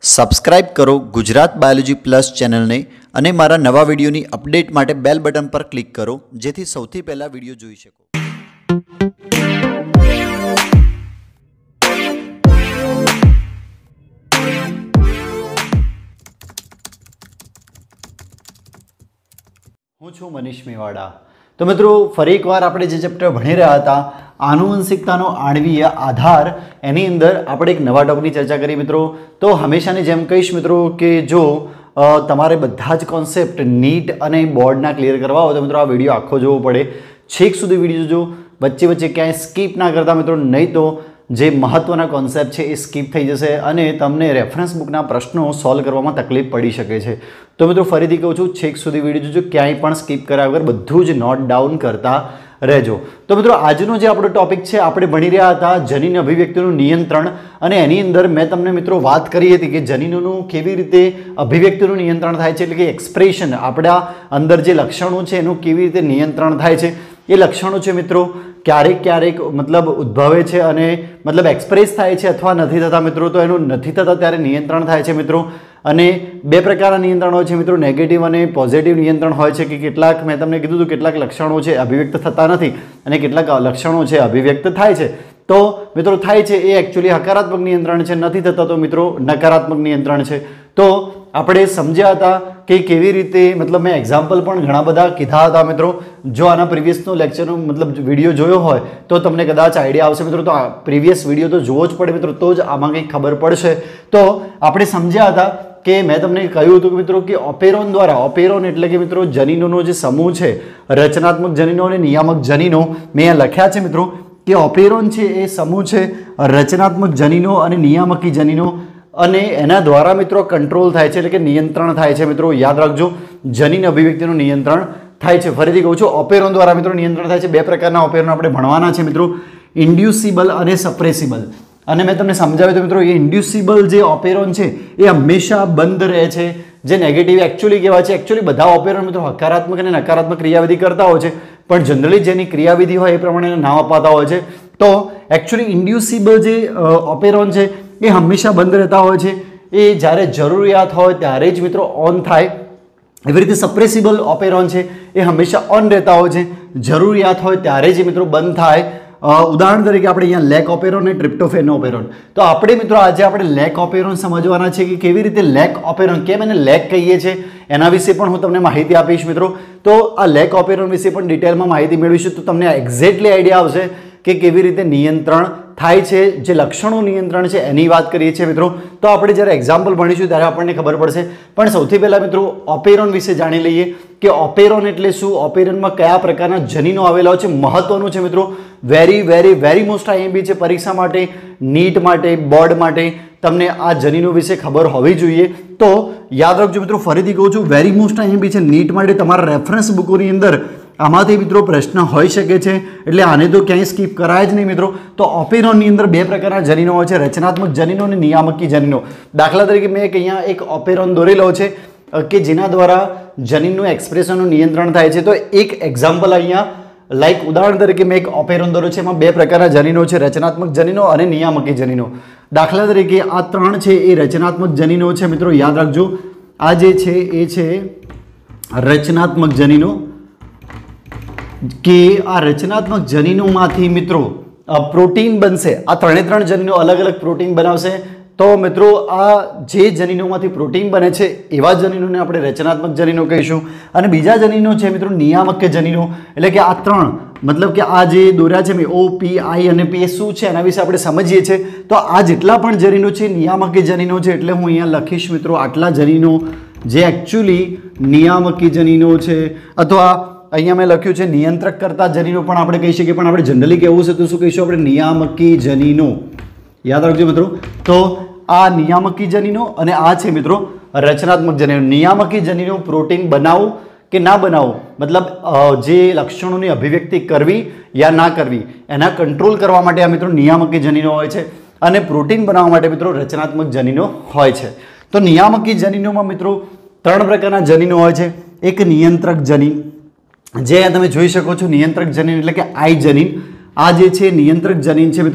Subscribe કરો Gujarat biology plus ચેનલને અને મારા નવા વિડીયોની અપડેટ માટે બેલ બટન પર ક્લિક કરો જેથી સૌથી પહેલા વિડીયો જોઈ શકો। હું છું મનીષ મેવાડા। तो मित्रों फरी एक बार आपणे जे चेप्टर भणी रह्या हता आनुवंशिकतानो आणवीय आधार एनी अंदर आपणे एक नवा टॉपिकनी चर्चा करी मित्रों। तो हमेशानी जेम कहीश मित्रों के जो तमारे बधा ज कॉन्सेप्ट नीट अने बोर्डना क्लियर करवा हो तो मित्रों आ विडियो आखो जोवो पड़े, छेक सुधी विडियो जो वच्चे वच्चे क्यांय स्कीप ना करता मित्रों, नहीं तो जे महत्वना कॉन्सेप्ट है स्कीप थई जशे अने तमने रेफरन्स बुकना प्रश्नों सॉल्व करवामां तकलीफ पड़ी शके छे। तो मित्रों फरीथी कहूं छुं छेक सुधी विडियो जो क्यांय पण स्कीप कर्या वगर बधुं ज नोट डाउन करता रहेजो। तो मित्रों आजनो जे आपणो टॉपिक छे आपणे भणी रह्या हता जनीन अभिव्यक्तिनुं नियंत्रण अने एनी अंदर मैं तमने मित्रों वात करी हती के जनीनोनुं केवी रीते अभिव्यक्तिनुं नियंत्रण थाय छे, एटले के एक्सप्रेशन आपणा अंदर जे लक्षणों छे एनुं केवी रीते नियंत्रण थाय छे। ए लक्षणों छे मित्रों क्यारेक क्यारेक मतलब उद्भवे छे अने मतलब एक्सप्रेस थाय छे अथवा नथी थता मित्रों, तो एनुं नथी थता त्यारे नियंत्रण थाय छे मित्रों। अने बे प्रकारना नियंत्रण होय छे मित्रों, नेगेटिव अने पॉजिटिव नियंत्रण होय छे कि केटलाक मैं तमने कीधुं तो केटलाक लक्षणों छे अभिव्यक्त थता नथी अने केटलाक लक्षणों छे अभिव्यक्त थाय छे। तो मित्रों थाय छे ए एक्चुअली हकारात्मक नियंत्रण छे, नथी थता तो मित्रों नकारात्मक नियंत्रण छे। तो आपणे समझ्या हता कि केवी रीते मतलब मैं एक्जाम्पल पण घणा बधा कीधा हता मित्रों। जो आना प्रीवियसनो लेक्चरनो मतलब विडियो जोयो होय तो तमने कदाच आइडिया आवशे मित्रों। तो प्रीवियस विडियो तो जोवो ज पड़े मित्रों, तो ज आमां कंईक खबर पड़शे। तो आपणे समझ्या हता कि मैं तमने कह्युं हतुं कि मित्रों कि ऑपेरोन द्वारा, ऑपेरोन एटले कि मित्रों जनीनोनो जे समूह छे रचनात्मक जनीनो अने नियामक जनीनो, मैं अहींया लख्या छे मित्रों कि ऑपेरोन छे ए समूह छे रचनात्मक जनीनो अने नियामकी जनीनो अने एना द्वारा मित्रों कंट्रोल थाय छे, एटले के नियंत्रण थाय छे मित्रों। याद राखजो जनीन अभिव्यक्तिनुं नियंत्रण थाय छे। फरीथी कहूं छुं ऑपेरोन द्वारा मित्रों नियंत्रण थाय छे। बे प्रकारना ऑपेरोन आपणे भणवाना छे मित्रों, इंड्यूसिबल अने सप्रेसिबल। अने मैं तमने समझाव्युं तो मित्रों ये इंड्यूसिबल जे ऑपेरोन छे ए हमेशा बंद रहे छे। जे नेगेटिव एक्चुअली कहेवाय छे, एक्चुअली बधा ऑपेरोन मित्रों हकारात्मक अने नकारात्मक क्रियाविधि करता होय छे, पण जनरली जेनी क्रियाविधि होय ए प्रमाणे नाम अपाता होय छे। तो एक्चुअली इंड्यूसिबल जे ऑपेरोन छे ए हमेशा बंद रहता होय छे, ए ज्यारे जरूरियात होय त्यारे ज मित्रों ऑन थाय। एवी रीते सप्रेसिबल ऑपेरोन छे ए हमेशा ऑन रहता होय छे, जरूरियात होय त्यारे ज मित्रों बंद थाय। उदाहरण तरीके આપણે અહીંયા લેક ઓપેરોન અને ટ્રિપ્ટોફેન ઓપેરોન। તો આપણે મિત્રો આજે આપણે લેક ઓપેરોન સમજવાના છે કે કેવી રીતે લેક ઓપેરોન, કેમ એને લેક કહીએ છે એના વિશે પણ હું તમને માહિતી આપીશ મિત્રો। તો આ લેક ઓપેરોન વિશે પણ ડિટેલમાં માહિતી મેળવીશું તો તમને એક્ઝેક્ટલી આઈડિયા આવશે કે કેવી રીતે નિયંત્રણ થાય છે। જે લક્ષણો નિયંત્રણ છે એની વાત કરીએ છીએ મિત્રો। તો આપણે જ્યારે એક્ઝામ્પલ ભણીશું ત્યારે આપણને ખબર પડશે। પણ સૌથી પહેલા મિત્રો ઓપેરોન વિશે જાણી લઈએ કે ઓપેરોન એટલે શું, ઓપેરોનમાં કયા પ્રકારના જનીનો આવેલા છે, મહત્વનું છે મિત્રો। Very very very most IMP છે પરીક્ષા માટે, નીટ માટે, બોર્ડ માટે તમને આ જનીનો વિશે ખબર હોવી જોઈએ। તો યાદ રાખજો મિત્રો, ફરીથી કહું છું વેરી મોસ્ટ આઈએમપી છે નીટ માટે। તમારા રેફરન્સ બુકોની અંદર આમાંથી મિત્રો પ્રશ્ન હોઈ શકે છે, એટલે આને તો ક્યાંય સ્કીપ કરાય જ નહીં મિત્રો। તો ઓપેરોનની અંદર બે પ્રકારના જનીનો હોય છે, રચનાત્મક જનીનો અને નિયામકી જનીનો। દાખલા તરીકે મેં અહીંયા એક ઓપેરોન દોરેલો છે કે જેના દ્વારા જનીનનું એક્સપ્રેશનનું નિયંત્રણ થાય છે। તો એક એક્ઝામ્પલ અહીંયા લાઈક ઉદાહરણ તરીકે મેં એક ઓપેરોન દોર્યો છે, એમાં બે પ્રકારના જનીનો છે, રચનાત્મક જનીનો અને નિયામકી જનીનો। દાખલા તરીકે આ ત્રણ છે એ રચનાત્મક જનીનો છે મિત્રો। યાદ રાખજો આ જે છે એ છે રચનાત્મક જનીનો કે આ રચનાત્મક જનીનોમાંથી મિત્રો પ્રોટીન બનશે। આ ત્રણે ત્રણ જનીનો અલગ અલગ પ્રોટીન બનાવશે। તો મિત્રો આ જે જનીનોમાંથી પ્રોટીન બને છે એવા જનીનોને આપણે રચનાત્મક જનીનો કહીશું। અને બીજા જનીનો છે મિત્રો નિયામક જનીનો, એટલે કે આ ત્રણ મતલબ કે આ જે દોર્યા છે ઓ પી આઈ અને પી શું છે એના વિશે આપણે સમજીએ છીએ। તો આ જેટલા પણ જનીનો છે નિયામકી જનીનો છે, એટલે હું અહીંયા લખીશ મિત્રો આટલા જનીનો જે એકચ્યુઅલી નિયામકી જનીનો છે, અથવા અહીંયા મેં લખ્યું છે નિયંત્રક કરતા જનીનો પણ આપણે કહી શકીએ, પણ આપણે જનરલી કહેવું છે તો શું કહીશું આપણે નિયામકી જનીનો। યાદ રાખજો મિત્રો। તો આ નિયામકી જનીનો અને આ છે મિત્રો રચનાત્મક જનીનો। નિયામકી જનીનો પ્રોટીન બનાવવું કે ના બનાવવું, મતલબ જે લક્ષણોની અભિવ્યક્તિ કરવી યા ના કરવી એના કંટ્રોલ કરવા માટે આ મિત્રો નિયામકી જનીનો હોય છે, અને પ્રોટીન બનાવવા માટે મિત્રો રચનાત્મક જનીનો હોય છે। તો નિયામકી જનીનોમાં મિત્રો ત્રણ પ્રકારના જનીનો હોય છે। એક નિયંત્રક જનીન, જે તમે જોઈ શકો છો નિયંત્રક જનીન એટલે કે આઈ જનીન। આ જે છે નિયંત્રક જનીન છે મિત્રો,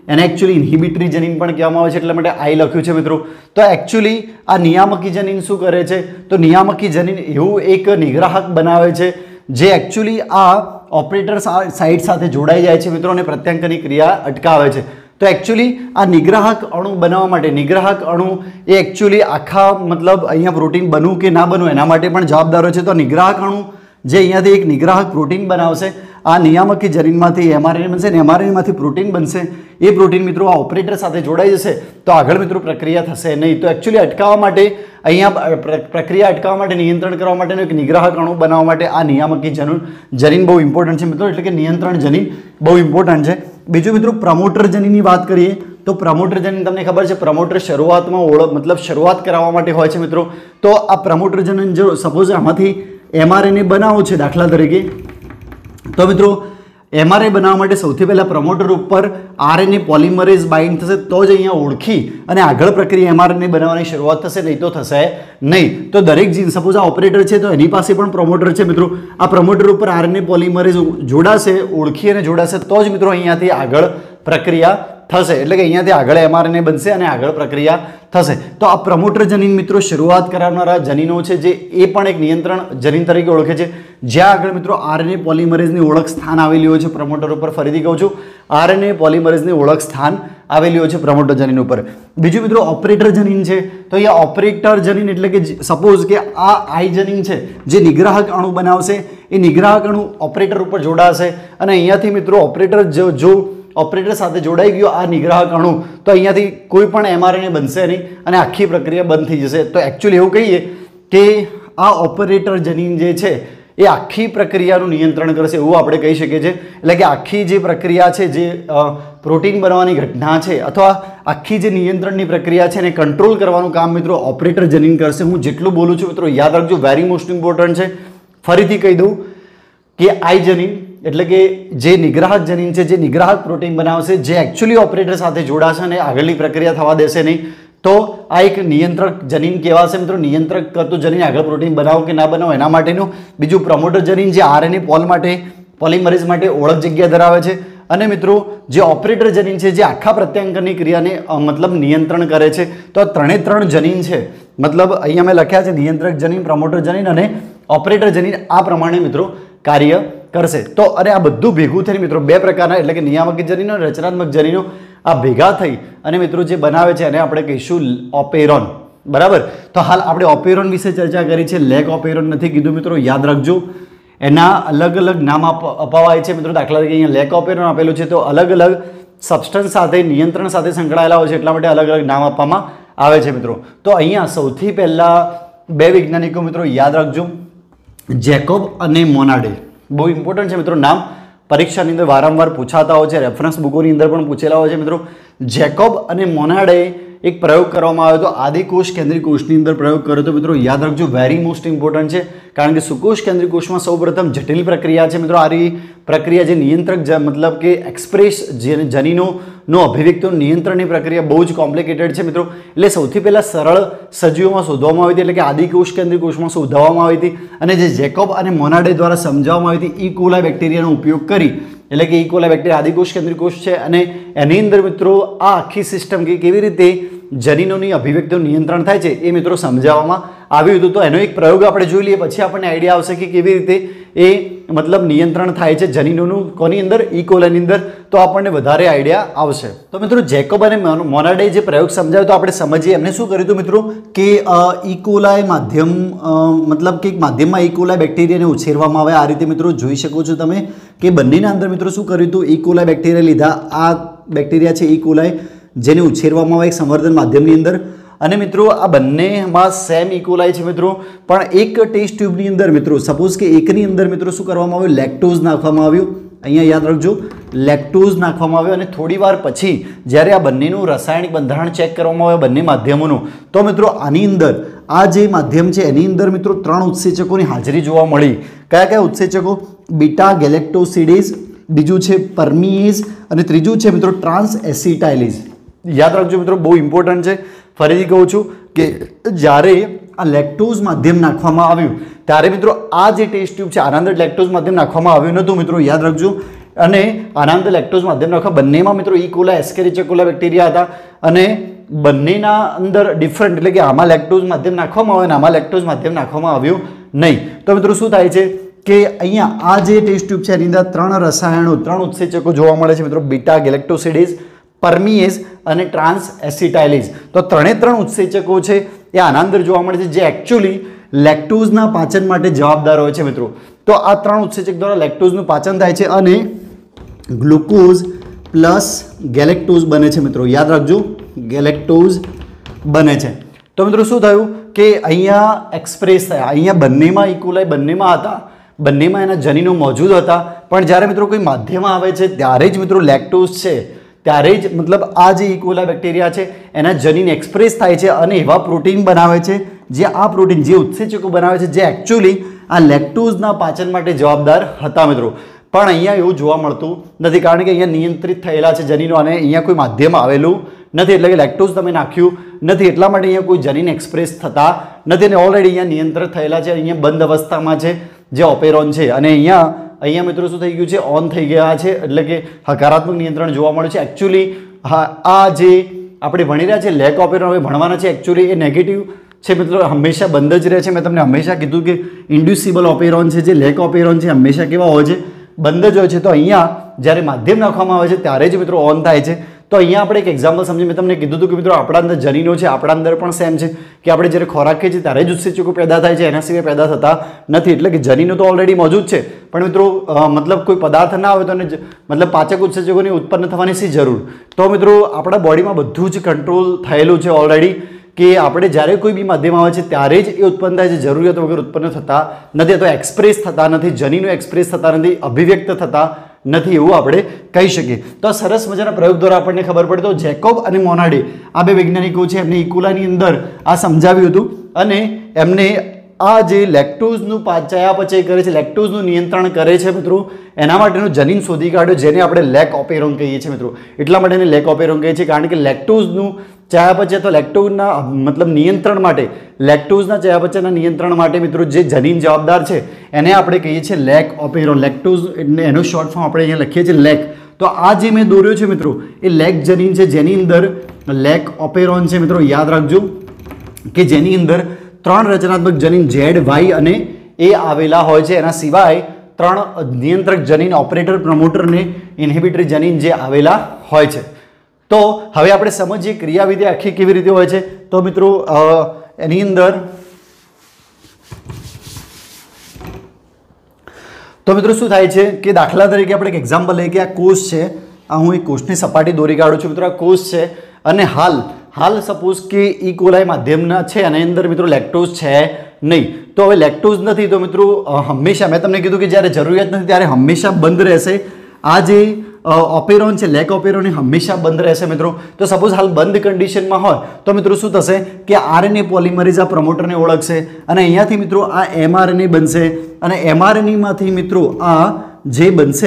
એને એકચ્યુઅલી ઇન્હિબિટરી જનીન પણ કહેવામાં આવે છે, એટલા માટે આઈ લખ્યું છે મિત્રો. તો એકચ્યુઅલી આ નિયામકી જનીન શું કરે છે? તો નિયામકી જનીન એવું એક નિગ્રાહક બનાવે છે જે એકચ્યુઅલી આ ઓપરેટર સાઇટ સાથે જોડાઈ જાય છે મિત્રો અને પ્રત્યાંકની ક્રિયા અટકાવે છે. તો એકચ્યુઅલી આ નિગ્રાહક અણુ બનાવવા માટે, નિગ્રાહક અણુ એ એકચ્યુઅલી આખા મતલબ અહીંયા પ્રોટીન બનવું કે ના બનવું એના માટે પણ જવાબદાર હોય છે. તો નિગ્રાહક અણુ જે અહીંયાથી એક નિગ્રાહક પ્રોટીન બનાવશે, આ નિયામકી જનીનમાંથી એમઆરએનએ બનશે અને એમઆરએનએમાંથી પ્રોટીન બનશે. એ પ્રોટીન મિત્રો આ ઓપરેટર સાથે જોડાઈ જશે તો આગળ મિત્રો પ્રક્રિયા થશે નહીં. તો એકચ્યુઅલી અટકાવવા માટે, અહીંયા પ્રક્રિયા અટકાવવા માટે, નિયંત્રણ કરવા માટેનો એક નિગ્રાહક અણુ બનાવવા માટે આ નિયામકી જનીન બહુ ઇમ્પોર્ટન્ટ છે મિત્રો, એટલે કે નિયંત્રણ જનીન બહુ ઇમ્પોર્ટન્ટ છે. બીજું મિત્રો પ્રમોટર જનીનની વાત કરીએ તો પ્રમોટર જનીન તમને ખબર છે, પ્રમોટર શરૂઆતમાં શરૂઆત કરાવવા માટે હોય છે મિત્રો. તો આ પ્રમોટર જનીન જો સપોઝ આમાંથી એમઆરએનએ બનાવો છે દાખલા તરીકે, તો મિત્રો એમઆરએ બનાવવા માટે સૌથી પહેલાં પ્રમોટર ઉપર આરએનએ પોલિમરેઝ બાઇન્ડ થશે તો જ અહીંયા ઓળખી અને આગળ પ્રક્રિયા એમઆરએનએ બનાવવાની શરૂઆત થશે, નહીં તો થશે નહીં. તો દરેક જીન સપોઝ આ ઓપરેટર છે તો એની પાસે પણ પ્રમોટર છે મિત્રો. આ પ્રમોટર ઉપર આરએનએ પોલિમરેઝ જોડાશે, ઓળખી અને જોડાશે તો જ મિત્રો અહીંયાથી આગળ પ્રક્રિયા થશે, એટલે કે અહીંયાથી આગળ એમઆરએનએ બનશે અને આગળ પ્રક્રિયા થશે. તો આ પ્રમોટર જનીન મિત્રો શરૂઆત કરાવનારા જનીનો છે જે એ પણ એક નિયંત્રણ જનીન તરીકે ઓળખે છે, જ્યાં આગળ મિત્રો આરએનએ પોલિમરેઝની ઓળખ સ્થાન આવેલી હોય છે પ્રમોટર ઉપર. ફરીથી કહું છું, આરએનએ પોલિમરેઝની ઓળખ સ્થાન આવેલી હોય છે પ્રમોટર જનીન ઉપર. બીજું મિત્રો ઓપરેટર જનીન છે, તો અહીંયા ઓપરેટર જનીન એટલે કે સપોઝ કે આ આઈ જનીન છે જે નિગ્રાહક અણુ બનાવશે, એ નિગ્રાહક અણુ ઓપરેટર ઉપર જોડાશે અને અહીંયાથી મિત્રો ઓપરેટર જો ઓપરેટર સાથે જોડાઈ ગયો આ નિગ્રાહક અણુ તો અહીંયાથી કોઈ પણ એમઆરએનએ બનશે નહીં અને આખી પ્રક્રિયા બંધ થઈ જશે. તો એકચ્યુઅલી એવું કહીએ કે આ ઓપરેટર જનીન જે છે એ આખી પ્રક્રિયાનું નિયંત્રણ કરશે એવું આપણે કહી શકીએ છીએ. એટલે કે આખી જે પ્રક્રિયા છે, જે પ્રોટીન બનવાની ઘટના છે અથવા આખી જે નિયંત્રણની પ્રક્રિયા છે એને કંટ્રોલ કરવાનું કામ મિત્રો ઓપરેટર જનીન કરશે. હું જેટલું બોલું છું મિત્રો યાદ રાખજો, વેરી મોસ્ટ ઇમ્પોર્ટન્ટ છે. ફરીથી કહી દઉં કે આઈ જનીન એટલે કે જે નિગ્રાહક જનીન છે, જે નિગ્રાહક પ્રોટીન બનાવશે, જે એકચ્યુઅલી ઓપરેટર સાથે જોડાશે અને આગળની પ્રક્રિયા થવા દેશે નહીં, તો આ એક નિયંત્રક જનીન કહેવાશે મિત્રો. નિયંત્રક કરતું જનીન આગળ પ્રોટીન બનાવો કે ના બનાવો એના માટેનું. બીજું પ્રમોટર જનીન જે આરએનએ પોલિમરેઝ માટે ઓળખ જગ્યા ધરાવે છે. અને મિત્રો જે ઓપરેટર જનીન છે જે આખા પ્રત્યાંકનની ક્રિયાને મતલબ નિયંત્રણ કરે છે. તો આ ત્રણ જનીન છે, મતલબ અહીંયા મેં લખ્યા છે નિયંત્રક જનીન, પ્રમોટર જનીન અને ઓપરેટર જનીન આ પ્રમાણે મિત્રો કાર્ય કરશે. તો અને આ બધું ભેગું થઈને મિત્રો બે પ્રકારના એટલે કે નિયામકી જનીનો અને રચનાત્મક જનીનો આ ભેગા થઈ અને મિત્રો જે બનાવે છે એને આપણે કહીશું ઓપેરોન. બરાબર. તો હાલ આપણે ઓપેરોન વિશે ચર્ચા કરી છે, લેગ ઓપેરોન નથી કીધું મિત્રો, યાદ રાખજો. એના અલગ અલગ નામ અપાવાય છે મિત્રો. દાખલા તરીકે અહીંયા લેગ ઓપેરોન આપેલું છે તો અલગ અલગ સબસ્ટન્સ સાથે, નિયંત્રણ સાથે સંકળાયેલા હોય છે એટલા માટે અલગ અલગ નામ આપવામાં આવે છે મિત્રો. તો અહીંયા સૌથી પહેલા બે વૈજ્ઞાનિકો મિત્રો યાદ રાખજો, જેકોબ અને મોનાડે. બહુ ઇમ્પોર્ટન્ટ છે મિત્રો નામ, પરીક્ષાની અંદર વારંવાર પૂછાતા હોય છે, રેફરન્સ બુકોની અંદર પણ પૂછેલા હોય છે મિત્રો. જેકોબ અને મોનાડે એક પ્રયોગ કરવામાં આવ્યો હતો, આદિકોષ કેન્દ્રીય કોષની અંદર પ્રયોગ કર્યો હતો મિત્રો. યાદ રાખજો, વેરી મોસ્ટ ઇમ્પોર્ટન્ટ છે કારણ કે સુકોષ કેન્દ્રીય કોષમાં સૌપ્રથમ જટિલ પ્રક્રિયા છે મિત્રો. આ પ્રક્રિયા જે નિયંત્રક મતલબ કે એક્સપ્રેસ જનીનોનો અભિવ્યક્તિનું નિયંત્રણની પ્રક્રિયા બહુ જ કોમ્પ્લિકેટેડ છે મિત્રો. એટલે સૌથી પહેલાં સરળ સજીવોમાં શોધવામાં આવી હતી, એટલે કે આદિકોષ કેન્દ્રીય કોષમાં શોધવામાં આવી હતી અને જે જેકોબ અને મોનાડે દ્વારા સમજાવવામાં આવી હતી ઈ કોલાઈ બેક્ટેરિયાનો ઉપયોગ કરી. એટલે કે ઈ કોલાઈ બેક્ટેરિયા આદિકોષ કેન્દ્રીય કોષ છે અને એની અંદર મિત્રો આ આખી સિસ્ટમ કે કેવી રીતે જનીનોની અભિવ્યક્તિનું નિયંત્રણ થાય છે એ મિત્રો સમજાવવામાં આવ્યું હતું. તો એનો એક પ્રયોગ આપણે જોઈ લઈએ, પછી આપણને આઈડિયા આવશે કે કેવી રીતે એ મતલબ નિયંત્રણ થાય છે જનીનોનું કોની અંદર, ઈ કોલાઈની અંદર. તો આપણને વધારે આઈડિયા આવશે. તો મિત્રો જેકોબ અને મોનાડે જે પ્રયોગ સમજાવ્યો તો આપણે સમજીએ. એમને શું કર્યું હતું મિત્રો કે ઈ કોલાઈ માધ્યમ મતલબ કે માધ્યમમાં ઈ કોલાઈ બેક્ટેરિયાને ઉછેરવામાં આવે. આ રીતે મિત્રો જોઈ શકો છો તમે કે બંનેના અંદર મિત્રો શું કર્યું હતું, ઈ કોલાઈ બેક્ટેરિયા લીધા. આ બેક્ટેરિયા છે ઈ કોલાઈ જેને ઉછેરવામાં આવે એક સંવર્ધન માધ્યમની અંદર. અને મિત્રો આ બંનેમાં સેમ ઈ કોલાઈ છે મિત્રો, પણ એક ટેસ્ટ ટ્યુબની અંદર મિત્રો સપોઝ કે એકની અંદર મિત્રો શું કરવામાં આવ્યું, લેક્ટોઝ નાખવામાં આવ્યું. અહીંયા યાદ રાખજો, લેક્ટોઝ નાખવામાં આવ્યો અને થોડી વાર પછી જ્યારે આ બંનેનું રાસાયણિક બંધારણ ચેક કરવામાં આવે બંને માધ્યમોનું, તો મિત્રો આની અંદર આ જે માધ્યમ છે એની અંદર મિત્રો 3 ઉત્સેચકોની હાજરી જોવા મળી. કયા કયા ઉત્સેચકો? બીટા ગેલેક્ટોસિડેઝ, બીજું છે પરમિએઝ અને ત્રીજું છે મિત્રો ટ્રાન્સ એસિટાઇલેઝ. યાદ રાખજો મિત્રો, બહુ ઇમ્પોર્ટન્ટ છે. ફરીથી કહું છું કે જ્યારે આ લેક્ટોઝ માધ્યમ નાખવામાં આવ્યું ત્યારે મિત્રો આ જે ટેસ્ટ ટ્યુબ છે આના અંદર લેક્ટોઝ માધ્યમ નાખવામાં આવ્યું નહોતું મિત્રો. યાદ રાખજો, અને આના અંદર લેક્ટોઝ માધ્યમ નાખવા બંનેમાં મિત્રો ઇકોલા એસ્કેરિચિયા કોલા બેક્ટેરિયા હતા અને બંનેના અંદર ડિફરન્ટ એટલે કે આમાં લેક્ટોઝ માધ્યમ નાખવામાં આવે અને આમાં લેક્ટોઝ માધ્યમ નાખવામાં આવ્યું નહીં. તો મિત્રો શું થાય છે કે અહીંયા આ જે ટેસ્ટ ટ્યુબ છે એની અંદર 3 રસાયણો 3 ઉત્સેચકો જોવા મળે છે મિત્રો, બીટા ગેલેક્ટોસિડેઝ, પરમિએઝ અને ટ્રાન્સ એસિટાઇલેઝ. તો 3 ઉત્સેચકો છે એ આના અંદર જોવા મળે છે જે એકચ્યુઅલી લેક્ટોઝના પાચન માટે જવાબદાર હોય છે મિત્રો. તો આ 3 ઉત્સેચક દ્વારા લેક્ટોઝનું પાચન થાય છે અને ગ્લુકોઝ પ્લસ ગેલેક્ટોઝ બને છે મિત્રો. યાદ રાખજો, ગેલેક્ટોઝ બને છે. તો મિત્રો શું થયું કે અહીંયા એક્સપ્રેસ થયા, અહીંયા બંનેમાં ઇકોલાઈ બંનેમાં હતા, બંનેમાં એના જનીનો મોજૂદ હતા, પણ જ્યારે મિત્રો કોઈ માધ્યમાં આવે છે ત્યારે જ મિત્રો લેક્ટોઝ છે ત્યારે જ મતલબ આ જે ઇકોલા બેક્ટેરિયા છે એના જનીન એક્સપ્રેસ થાય છે અને એવા પ્રોટીન બનાવે છે જે આ પ્રોટીન જે ઉત્સેચકો બનાવે છે જે એકચ્યુઅલી આ લેક્ટોઝના પાચન માટે જવાબદાર હતા મિત્રો. પણ અહીંયા એવું જોવા મળતું નથી કારણ કે અહીંયા નિયંત્રિત થયેલા છે જનીનો અને અહીંયા કોઈ માધ્યમ આવેલું નથી, એટલે કે લેક્ટોઝ તમે નાખ્યું નથી એટલા માટે અહીંયા કોઈ જનીન એક્સપ્રેસ થતા નથી અને ઓલરેડી અહીંયા નિયંત્રિત થયેલા છે, અહીંયા બંધ અવસ્થામાં છે જે ઓપેરોન છે અને અહીંયા મિત્રો શું થઈ ગયું છે, ઓન થઈ ગયા છે, એટલે કે હકારાત્મક નિયંત્રણ જોવા મળે છે. એકચ્યુઅલી આ જે આપણે ભણી રહ્યા છે લેક ઓપેરોન હવે ભણવાના છે એકચ્યુઅલી એ નેગેટિવ છે મિત્રો, હંમેશા બંધ જ રહે છે. મેં તમને હંમેશા કીધું કે ઇન્ડ્યુસિબલ ઓપેરોન છે જે લેક ઓપેરોન છે હંમેશા કેવા હોય છે, બંધ જ હોય છે. તો અહીંયા જ્યારે માધ્યમ નાખવામાં આવે છે ત્યારે જ મિત્રો ઓન થાય છે. તો અહીંયા આપણે એક એક્ઝામ્પલ સમજી, મેં તમને કીધું હતું કે મિત્રો આપણા અંદર જનીનો છે, આપણા અંદર પણ સેમ છે કે આપણે જ્યારે ખોરાક ખાઈએ છીએ ત્યારે જ ઉત્સેચકો પેદા થાય છે, એના સિવાય પેદા થતા નથી. એટલે કે જનીનો તો ઓલરેડી મોજૂદ છે પણ મિત્રો મતલબ કોઈ પદાર્થ ના આવે તો મતલબ પાચક ઉત્સેચકોની ઉત્પન્ન થવાની શી જરૂર. તો મિત્રો આપણા બોડીમાં બધું જ કંટ્રોલ થયેલું છે ઓલરેડી કે આપણે જ્યારે કોઈ બી માધ્યમ આવે છે ત્યારે જ એ ઉત્પન્ન થાય છે, જરૂરિયાત વગર ઉત્પન્ન થતા નથી, તો એક્સપ્રેસ થતા નથી, જનીનો એક્સપ્રેસ થતા નથી, અભિવ્યક્ત થતા નથી એવું આપણે કહી શકીએ. તો સરસ મજાના પ્રયોગ દ્વારા આપણને ખબર પડે. તો જેકોબ અને મોનાડે આ બે વૈજ્ઞાનિકો છે એમને ઇકોલાની અંદર આ સમજાવ્યું હતું અને એમને આ જે લેક્ટોઝનું ચયાપચય કરે છે, લેક્ટોઝનું નિયંત્રણ કરે છે મિત્રો, એના માટેનું જનીન શોધી કાઢ્યો જેને આપણે લેક ઓપેરોન કહીએ છીએ મિત્રો. એટલા માટે એને લેક ઓપેરોન કહીએ છીએ કારણ કે લેક્ટોઝનું ચયાપચય તો લેક્ટોઝના મતલબ નિયંત્રણ માટે, લેક્ટોઝના ચયાપચયના નિયંત્રણ માટે મિત્રો જે જનીન જવાબદાર છે એને આપણે કહીએ છીએ લેક ઓપેરોન. લેક્ટોઝ એનો શોર્ટ ફોર્મ આપણે અહીંયા લખીએ છીએ લેક. તો આ જે મેં દોર્યો છે મિત્રો એ લેક જનીન છે જેની અંદર લેક ઓપેરોન છે મિત્રો. યાદ રાખજો કે જેની અંદર 3 રચનાત્મક જનીન ઝેડ, વાય અને એ આવેલા હોય છે. એના સિવાય 3 નિયંત્રક જનીન ઓપરેટર, પ્રમોટર અને ઇન્હિબિટરી જનીન જે આવેલા હોય છે. તો હવે આપણે સમજીએ ક્રિયાવિધિ આખી કેવી રીતે હોય છે. તો મિત્રો એની અંદર તો મિત્રો શું થાય છે કે દાખલા તરીકે આપણે એક એક્ઝામ્પલ લઈએ કે આ કોષ છે, આ હું એક કોષની સપાટી દોરી કાઢું છું મિત્રો. આ કોષ છે અને હાલ સપોઝ કે ઈ કોલાઈ માધ્યમના છે અને અંદર મિત્રો લેક્ટોઝ છે નહીં. તો હવે લેક્ટોઝ નથી તો મિત્રો હંમેશા મેં તમને કીધું કે જ્યારે જરૂરિયાત નથી ત્યારે હંમેશા બંધ રહેશે. આ જે ઓપેરોન છે લેક ઓપેરોન એ હંમેશા બંધ રહેશે મિત્રો. તો સપોઝ હાલ બંધ કન્ડિશનમાં હોય તો મિત્રો શું થશે કે આરએનએ પોલિમરેઝ આ પ્રમોટરને ઓળખશે અને અહીંયાથી મિત્રો આ એમઆરએનએ બનશે અને એમઆરએનએમાંથી મિત્રો આ જે બનશે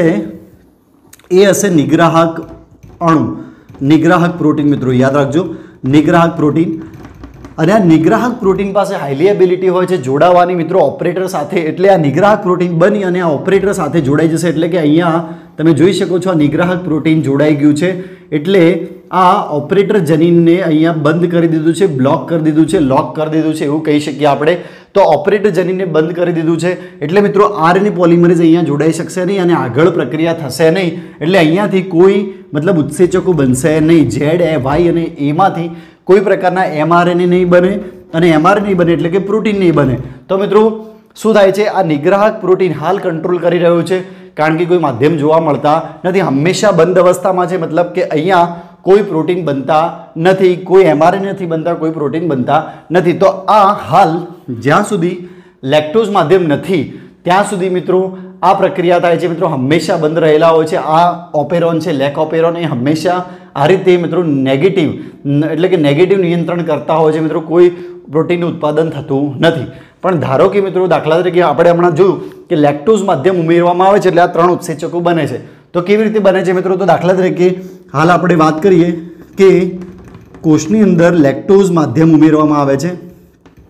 એ હશે નિગ્રાહક અણુ, નિગ્રાહક પ્રોટીન મિત્રો. યાદ રાખજો, નિગ્રાહક પ્રોટીન. અને આ નિગ્રાહક પ્રોટીન પાસે હાઈલી એબિલિટી હોય છે જોડાવાની મિત્રો ઓપરેટર સાથે. એટલે આ નિગ્રાહક પ્રોટીન બની અને આ ઓપરેટર સાથે જોડાઈ જશે. એટલે કે અહીંયા તમે જોઈ શકો છો આ નિગ્રાહક પ્રોટીન જોડાઈ ગયું છે એટલે આ ઓપરેટર જનીનને અહીંયા બંધ કરી દીધું છે, બ્લોક કરી દીધું છે, લોક કરી દીધું છે એવું કહી શકીએ આપણે. તો ઓપરેટર જનીનને બંધ કરી દીધું છે એટલે મિત્રો આરએનએ પોલિમરેઝ અહીંયા જોડાઈ શકશે નહીં અને આગળ પ્રક્રિયા થશે નહીં. એટલે અહીંયાથી કોઈ મતલબ ઉત્સેચકો બનશે નહીં. ઝેડ, વાય અને એમાંથી કોઈ પ્રકારના એમઆરએનએ નહીં બને અને એમઆરએનએ બને એટલે કે પ્રોટીન નહીં બને. તો મિત્રો શું થાય છે, આ નિગ્રાહક પ્રોટીન હાલ કંટ્રોલ કરી રહ્યું છે કારણ કે કોઈ માધ્યમ જોવા મળતા નથી, હંમેશા બંધ અવસ્થામાં છે. મતલબ કે અહીંયા કોઈ પ્રોટીન બનતા નથી, કોઈ એમઆરએનએ નથી બનતા, કોઈ પ્રોટીન બનતા નથી. તો આ હાલ જ્યાં સુધી લેક્ટોઝ માધ્યમ નથી ત્યાં સુધી મિત્રો આ પ્રક્રિયા થાય છે મિત્રો, હંમેશા બંધ રહેલા હોય છે. આ ઓપેરોન છે લેક ઓપેરોન એ હંમેશા આ રીતે મિત્રો નેગેટિવ એટલે કે નેગેટિવ નિયંત્રણ કરતા હોય છે મિત્રો, કોઈ પ્રોટીનનું ઉત્પાદન થતું નથી. પણ ધારો કે મિત્રો દાખલા તરીકે આપણે હમણાં જોયું કે લેક્ટોઝ માધ્યમ ઉમેરવામાં આવે છે એટલે આ 3 ઉત્સેચકો બને છે. તો કેવી રીતે બને છે મિત્રો? તો દાખલા તરીકે હાલ આપણે વાત કરીએ કે કોષની અંદર લેક્ટોઝ માધ્યમ ઉમેરવામાં આવે છે.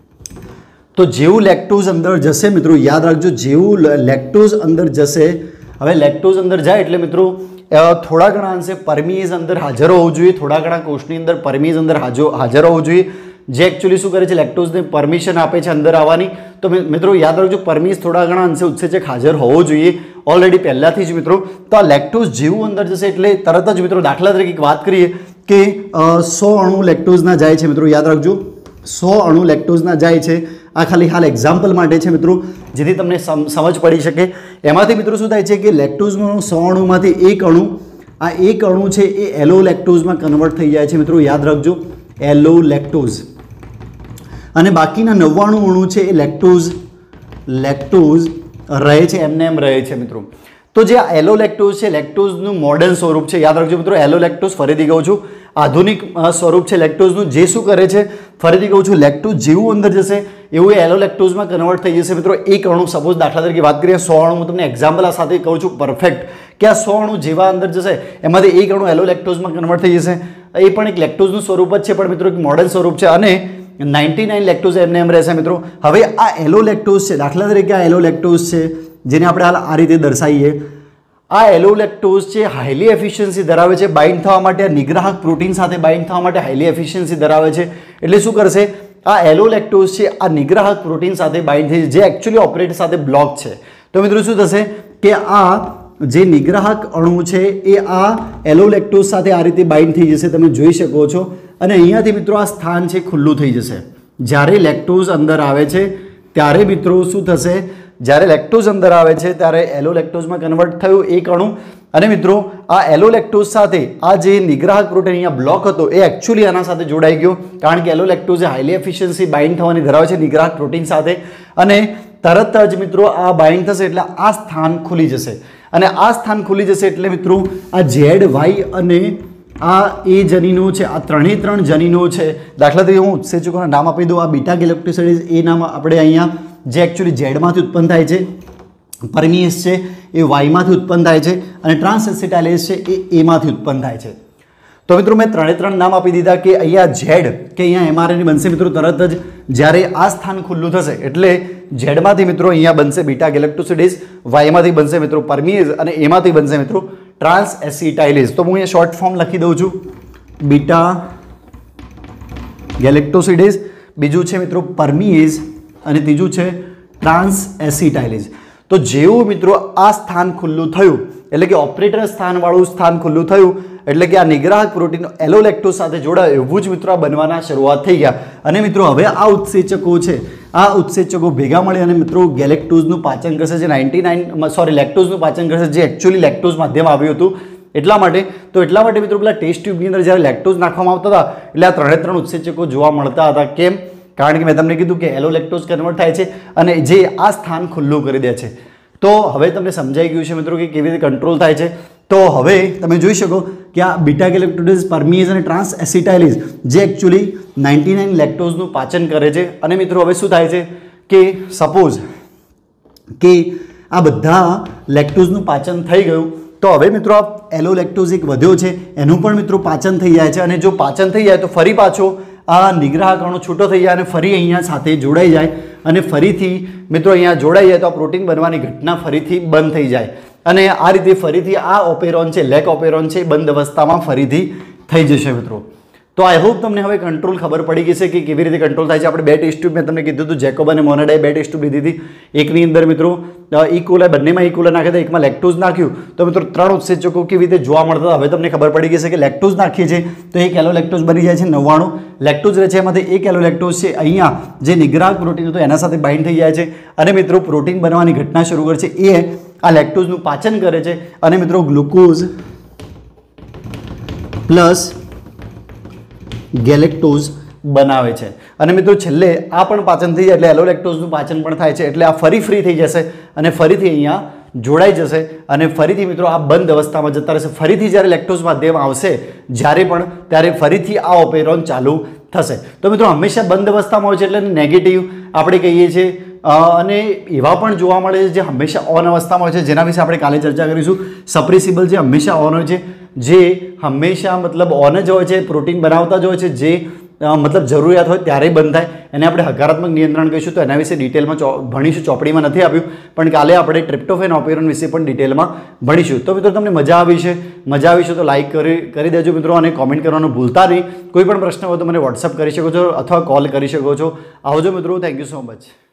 તો જેવું લેક્ટોઝ અંદર જશે મિત્રો, યાદ રાખજો, જેવું લેક્ટોઝ અંદર જશે હવે લેક્ટોઝ અંદર જાય એટલે મિત્રો થોડા ઘણા અંશે પરમીએઝ અંદર હાજર હોવું જોઈએ, થોડા ઘણા કોષની અંદર પરમીએઝ અંદર હાજર હોવું જોઈએ, જે એકચ્યુઅલી શું કરે છે, લેક્ટોઝને પરમિશન આપે છે અંદર આવવાની. તો મિત્રો યાદ રાખજો, પરમીએઝ થોડા ઘણા અંશે ઉત્સેચક હાજર હોવો જોઈએ ઓલરેડી પહેલાથી જ મિત્રો. તો આ લેક્ટોઝ જેવું અંદર જશે એટલે તરત જ મિત્રો, દાખલા તરીકે વાત કરીએ કે 100 અણુ લેક્ટોઝના જાય છે મિત્રો, યાદ રાખજો 100 અણુ લેક્ટોઝના જાય છે. આ ખાલી હાલ એક્ઝામ્પલ માટે છે મિત્રો, જેથી તમને સમજ પડી શકે. એમાંથી મિત્રો શું થાય છે કે લેક્ટોઝનો 100 અણુમાંથી એક અણુ, આ એક અણુ છે એ એલો લેક્ટોઝમાં કન્વર્ટ થઈ જાય છે મિત્રો, યાદ રાખજો એલો લેક્ટોઝ. અને બાકીના 99 અણુ છે એ લેક્ટોઝ રહે છે, એમને એમ રહે છે મિત્રો. તો જે આ એલો લેક્ટોઝ છે, લેક્ટોઝનું મોડર્ન સ્વરૂપ છે, યાદ રાખજો મિત્રો. એલો લેક્ટોઝ ફરીથી કહું છું, આધુનિક સ્વરૂપ છે લેક્ટોઝનું, જે શું કરે છે, ફરીથી કહું છું, લેક્ટોઝ જેવું અંદર જશે એવું એ એલો લેક્ટોઝમાં કન્વર્ટ થઈ જશે મિત્રો. એક અણુ, સપોઝ દાખલા તરીકે વાત કરીએ 100 અણુ, હું તમને એક્ઝામ્પલ આ સાથે કહું છું પરફેક્ટ, કે આ 100 અણુ જેવા અંદર જશે એમાંથી એક અણુ એલો લેક્ટોઝમાં કન્વર્ટ થઈ જશે. એ પણ એક લેક્ટોઝનું સ્વરૂપ જ છે, પણ મિત્રો એક મોડર્ન સ્વરૂપ છે. અને 99 લેક્ટોઝ એમને એમ રહેશે મિત્રો. હવે આ એલો લેક્ટોઝ છે, દાખલા તરીકે આ એલો લેક્ટોઝ છે, જેને આપણે હાલ આ રીતે દર્શાવીએ. આ એલો લેક્ટોઝ છે હાઈલી એફિશિયન્સી ધરાવે છે બાઇન્ડ થવા માટે, આ નિગ્રાહક પ્રોટીન સાથે બાઇન્ડ થવા માટે હાઈલી એફિશિયન્સી ધરાવે છે. એટલે શું કરશે, આ એલો લેક્ટોઝ છે આ નિગ્રાહક પ્રોટીન સાથે બાઇન્ડ થઈ, જે એકચ્યુઅલી ઓપરેટર સાથે બ્લોક છે. તો મિત્રો શું થશે કે આ જે નિગ્રાહક અણુ છે એ આ એલો લેક્ટોઝ સાથે આ રીતે બાઇન્ડ થઈ જશે, તમે જોઈ શકો છો. અને અહીંયાથી મિત્રો આ સ્થાન છે ખુલ્લું થઈ જશે. જ્યારે લેક્ટોઝ અંદર આવે છે ત્યારે મિત્રો શું થશે, જ્યારે લેક્ટોઝ અંદર આવે છે ત્યારે એલો લેક્ટોઝમાં કન્વર્ટ થયું એક અણુ. અને મિત્રો આ એલો લેક્ટોઝ સાથે આ જે નિગ્રાહક પ્રોટીન અહીંયા બ્લોક હતો એ એકચ્યુઅલી આના સાથે જોડાઈ ગયો, કારણ કે એલો લેક્ટોઝ એ હાઈલી એફિશિયન્સી બાઇન્ડ થવાની ધરાવે છે નિગ્રાહક પ્રોટીન સાથે. અને તરત જ મિત્રો આ બાઇન્ડ થશે એટલે આ સ્થાન ખુલી જશે. અને આ સ્થાન ખુલી જશે એટલે મિત્રો આ ઝેડ, વાય અને આ એ જનીનો છે, આ ત્રણ જનીનો છે. દાખલા તરીકે હું ઉત્સેચકોના નામ આપી દઉં. આ બીટા ગેલેક્ટોસાઇડેઝ એ નામ આપણે અહીંયા, જે એકચ્યુઅલી ઝેડમાંથી ઉત્પન્ન થાય છે, પરમીએઝ છે એ વાયમાંથી ઉત્પન્ન થાય છે, અને ટ્રાન્સએસિટાઇલેઝ છે એ એમાંથી ઉત્પન્ન થાય છે. તો મિત્રો મેં ત્રણ નામ આપી દીધા કે અહીંયા ઝેડ કે અહીંયા એમઆરએનએ બનશે મિત્રો તરત જ જ્યારે આ સ્થાન ખુલ્લું થશે. એટલે ઝેડમાંથી મિત્રો અહીંયા બનશે બીટા ગેલેક્ટોસિડેઝ, વાયમાંથી બનશે મિત્રો પરમીએઝ, અને એમાંથી બનશે મિત્રો ટ્રાન્સએસિટાઇલેઝ. તો હું અહીંયા શોર્ટ ફોર્મ લખી દઉં છું, બીટા ગેલેક્ટોસિડેઝ, બીજું છે મિત્રો પરમીએઝ, અને ત્રીજું છે ટ્રાન્સએસિટાઇલેઝ. તો જેવું મિત્રો આ સ્થાન ખુલ્લું થયું, એટલે કે ઓપરેટર સ્થાનવાળું સ્થાન ખુલ્લું થયું, એટલે કે આ નિગ્રાહક પ્રોટીન એલો લેક્ટોઝ સાથે જોડાય એવું જ મિત્રો આ બનવાના શરૂઆત થઈ ગયા. અને મિત્રો હવે આ ઉત્સેચકો છે, આ ઉત્સેચકો ભેગા મળે અને મિત્રો ગેલેક્ટોઝનું પાચન કરશે, જે લેક્ટોઝનું પાચન કરશે, જે એકચ્યુઅલી લેક્ટોઝ માધ્યમ આવ્યું હતું. એટલા માટે મિત્રો પેલા ટેસ્ટ ટ્યુબની અંદર જ્યારે લેક્ટોઝ નાખવામાં આવતા હતા એટલે આ ત્રણ ઉત્સેચકો જોવા મળતા હતા. કેમ? કારણ કે મેં તમને કીધું કે એલો લેક્ટોઝ કન્વર્ટ થાય છે અને જે આ સ્થાન ખુલ્લું કરી દે છે. તો હવે તમને સમજાઈ ગયું છે મિત્રો કે કેવી રીતે કંટ્રોલ થાય છે. તો હવે તમે જોઈ શકો કે આ બીટા ગેલેક્ટોસિડેઝ, પરમીએઝ અને ટ્રાન્સએસિટાઇલેઝ જે એકચ્યુઅલી 99 લેક્ટોઝનું પાચન કરે છે. અને મિત્રો હવે શું થાય છે કે સપોઝ કે આ બધા લેક્ટોઝનું પાચન થઈ ગયું, તો હવે મિત્રો આ એલો લેક્ટોઝ એક વધ્યો છે એનું પણ મિત્રો પાચન થઈ જાય છે. અને જો પાચન થઈ જાય તો ફરી પાછો આ નિગ્રાહક અણુ છૂટો થઈ જાય અને ફરી અહીંયા સાથે જોડાઈ જાય, અને ફરીથી મિત્રો અહીંયા જોડાઈ જાય તો આ પ્રોટીન બનવાની ઘટના ફરીથી બંધ થઈ જાય. અને આ રીતે ફરીથી આ ઓપેરોન છે, લેક ઓપેરોન છે, બંધ અવસ્થામાં ફરીથી થઈ જશે મિત્રો. તો આઈ હોપ તમને હવે કંટ્રોલ ખબર પડી ગઈ છે કે કેવી રીતે કંટ્રોલ થાય છે. આપણે બે ટેસ્ટ ટ્યુબ મેં તમને કીધું હતું, જેકોબ અને મોનાડાએ બે ટેસ્ટ ટ્યુબ લીધી હતી. એકની અંદર મિત્રો ઇકોલા, બંનેમાં ઇકોલા નાખ્યા હતા, એકમાં લેક્ટોઝ નાખ્યું. તો મિત્રો ત્રણ ઉત્સેચકો કેવી રીતે જોવા મળતા હતા હવે તમને ખબર પડી ગઈ છે કે લેક્ટોઝ નાખીએ છીએ તો એક એલો લેક્ટોઝ બની જાય છે 99 લેક્ટોઝ રહે છે, એમાંથી એક એલો લેક્ટોઝ છે અહીંયા જે નિગ્રાહક પ્રોટીન હતો એના સાથે બાઇન્ડ થઈ જાય છે, અને મિત્રો પ્રોટીન બનવાની ઘટના શરૂ કરે છે. એ આ લેક્ટોઝનું પાચન કરે છે અને મિત્રો ગ્લુકોઝ પ્લસ ગેલેક્ટોઝ બનાવે છે. અને મિત્રો છેલ્લે આ પણ પાચન થઈ જાય એટલે એલો લેક્ટોઝનું પાચન પણ થાય છે. એટલે આ ફરી ફ્રી થઈ જશે અને ફરીથી અહીંયા જોડાઈ જશે અને ફરીથી મિત્રો આ બંધ અવસ્થામાં જતા રહેશે. ફરીથી જ્યારે લેક્ટોઝ માધ્યમ આવશે જ્યારે પણ, ત્યારે ફરીથી આ ઓપેરોન ચાલુ થશે. તો મિત્રો હંમેશા બંધ અવસ્થામાં હોય છે એટલે નેગેટિવ આપણે કહીએ છીએ. અને એવા પણ જોવા મળે છે જે હંમેશા ઓન અવસ્થામાં હોય છે, જેના વિશે આપણે કાલે ચર્ચા કરીશું. સપ્રેસિબલ જે હંમેશા ઓન હોય છે, જે હંમેશા મતલબ ઓન જ હોય છે, પ્રોટીન બનાવતા જ હોય છે, જે મતલબ જરૂરિયાત હોય ત્યારે બંધ થાય એને આપણે હકારાત્મક નિયંત્રણ કહીશું. તો એના વિશે ડિટેલમાં ભણીશું. ચોપડીમાં નથી આપ્યું પણ કાલે આપણે ટ્રિપ્ટોફેન ઓપેરોન વિશે પણ ડિટેલમાં ભણીશું. તો મિત્રો તમને મજા આવી છે તો લાઇક કરી દેજો મિત્રો, અને કોમેન્ટ કરવાનું ભૂલતા નહીં. કોઈ પણ પ્રશ્ન હોય તો મને વોટ્સઅપ કરી શકો છો અથવા કોલ કરી શકો છો. આવજો મિત્રો, થેન્ક યુ સો મચ.